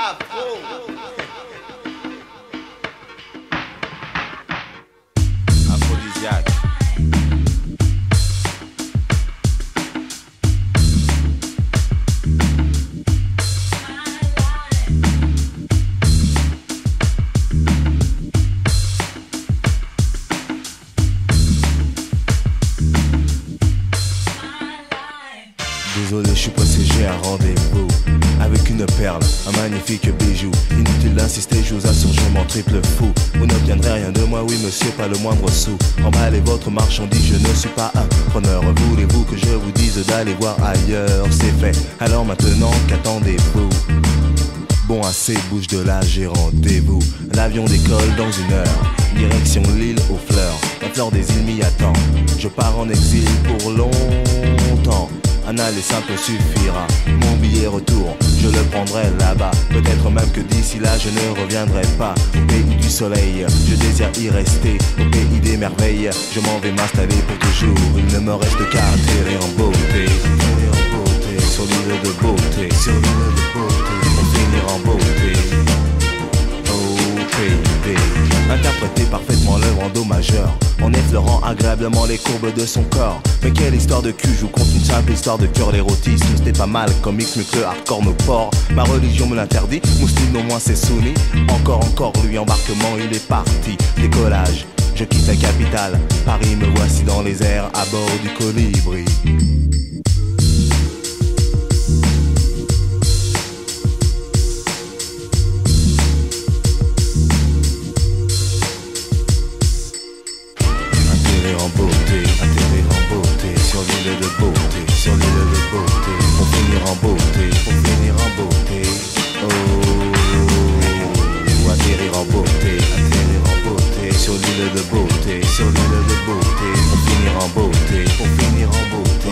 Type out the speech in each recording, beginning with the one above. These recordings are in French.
Aphrodisiaque. Désolé, je suis pressé, j'ai un rendez-vous avec une perle, un magnifique bijou. Inutile d'insister, je vous assure, je m'en triple fou. Vous n'obtiendrez rien de moi, oui monsieur, pas le moindre sou. Emballez votre marchandise, je ne suis pas un preneur. Voulez-vous que je vous dise d'aller voir ailleurs? C'est fait, alors maintenant qu'attendez-vous? Bon assez, bouge de là, j'ai rendez-vous. L'avion décolle dans 1 heure, direction l'île aux fleurs. La fleur des îles m'y attend, je pars en exil pour longtemps. Un aller simple suffira, mon billet retour, je le prendrai là-bas. Peut-être même que d'ici là je ne reviendrai pas. Au pays du soleil, je désire y rester. Au pays des merveilles, je m'en vais m'installer pour toujours. Il ne me reste qu'à atterrir en beauté. Atterrir en beauté, sur l'île de beauté. Sur l'île de beauté, pour finir en beauté. Oh baby, interpréter parfaitement l'œuvre en do majeur, en effleurant agréablement les courbes de son corps. Mais quelle histoire de cul, je vous conte une simple histoire de cœur. L'érotisme, c'était pas mal, comics, mais que le hardcore me porte. Ma religion me l'interdit, Mousseline au moins c'est soumis. Encore, lui, embarquement, il est parti. Décollage, je quitte la capitale. Paris, me voici dans les airs, à bord du colibri. Atterrir en beauté, sur l'île de beauté, sur l'île de beauté, pour finir en beauté, pour finir en beauté. Oh, atterrir en beauté, sur l'île de beauté, sur l'île de beauté, pour finir en beauté, pour finir en beauté.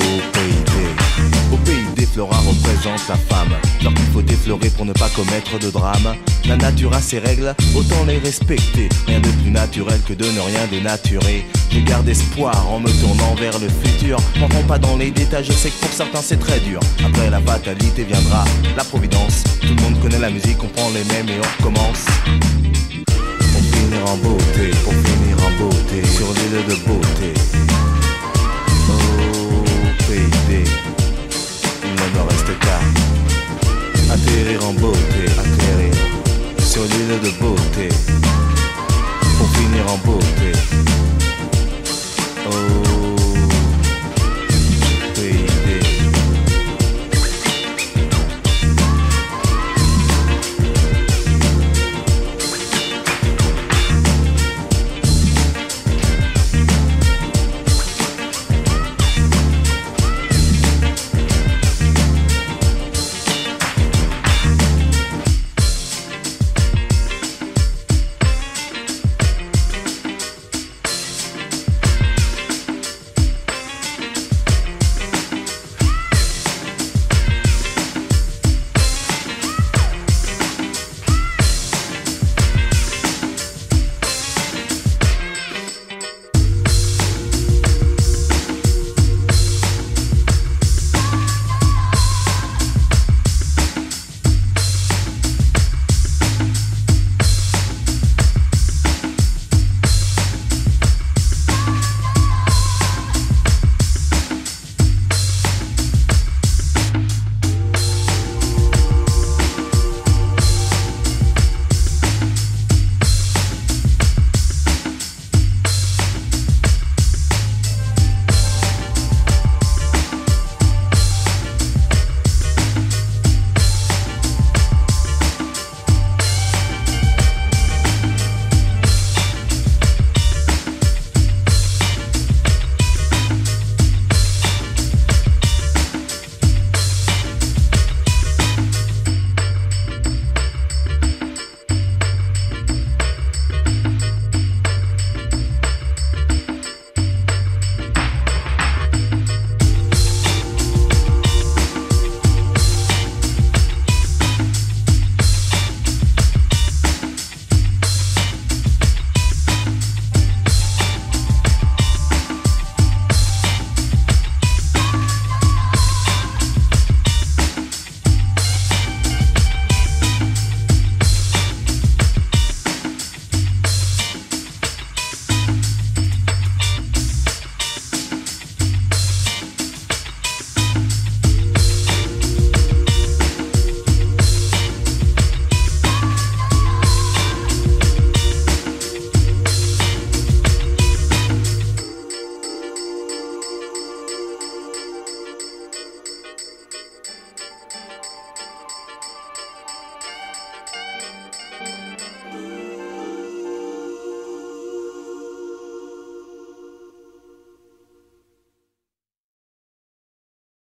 Au pays des Flora représente la femme, leur qu'il faut déflorer pour ne pas commettre de drame. La nature a ses règles, autant les respecter. Rien de plus naturel que de ne rien dénaturer. Je garde espoir en me tournant vers le futur. N'entrons pas dans les détails, je sais que pour certains c'est très dur. Après la fatalité viendra la providence. Tout le monde connaît la musique, on prend les mêmes et on recommence. Pour finir en beauté, pour finir en beauté, sur l'île de beauté. Oh baby, il ne me reste qu'à atterrir en beauté.